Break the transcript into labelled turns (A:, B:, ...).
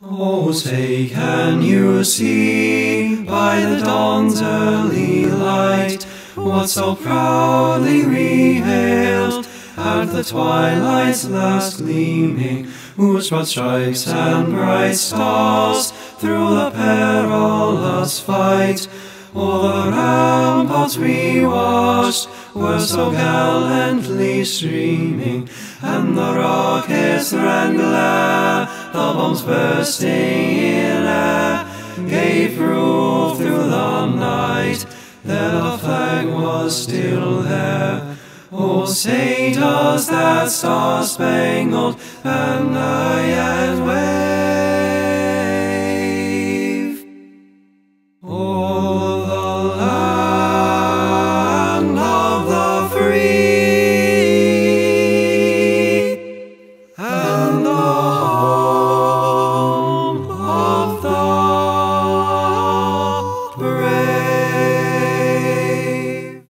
A: Oh, say, can you see by the dawn's early light what so proudly we hailed at the twilight's last gleaming, whose broad stripes and bright stars through the perilous fight o'er the ramparts we watched were so gallantly streaming, and the rockets' red glare, the bombs bursting in air, gave proof through the night that the flag was still there. Oh, say, does that star-spangled banner yet wave?